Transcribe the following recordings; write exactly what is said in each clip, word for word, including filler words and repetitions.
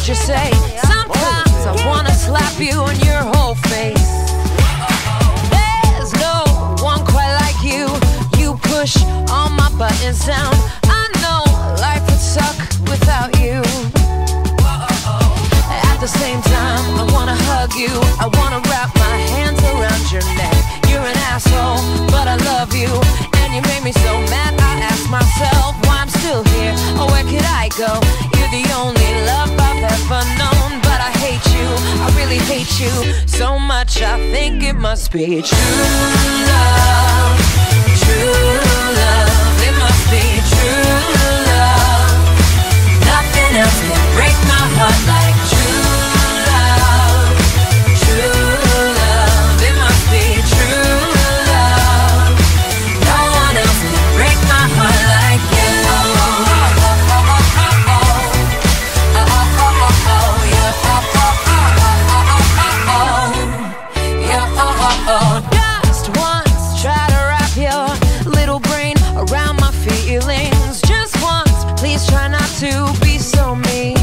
what you say. Sometimes I wanna slap you on your whole face. There's no one quite like you. You push all my buttons down. I know life would suck without you. At the same time, I wanna hug you. I wanna wrap my hands around your neck. You're an asshole, but I love you. And you made me so mad, I ask myself why I'm still here, or where could I go? You're the only love I've ever known, but I hate you, I really hate you so much, I think it must be true love. True love, it must be true love. Nothing else can break my heart like true love. True love, it must be true love. No one else can break my heart like you. Just once, try to wrap your little brain around my feelings. Just once, please try not to be so mean.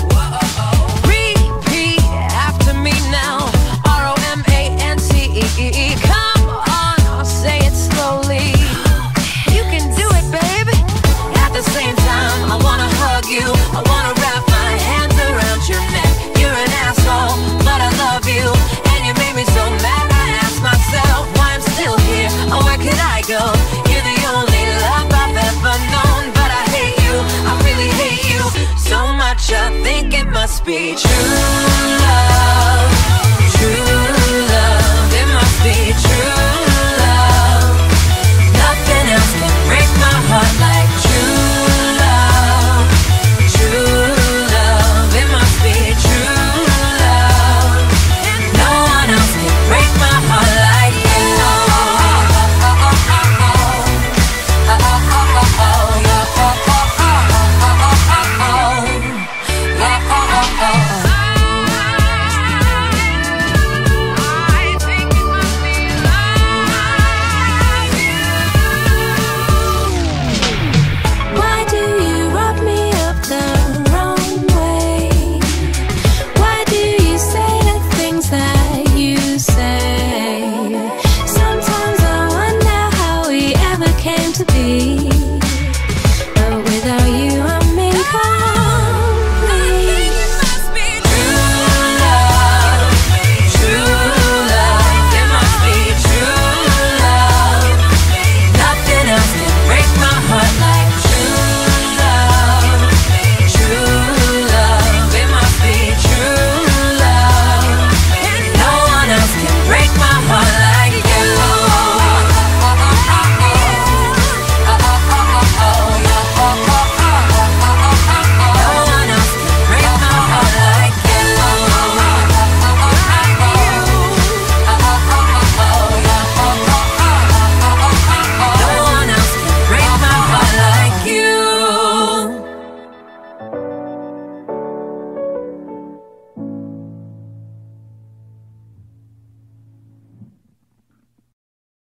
Repeat after me now. R O M A N C E. Come on, I'll say it slowly. You can do it, baby. At the same time, I wanna hug you. I wanna wrap my hands around your neck. You're an asshole, but I love you. And you made me so mad, I ask myself why I'm still here, or where could I go? You're the only love I've ever known, but I hate you, I really hate you so much, I think it must be true.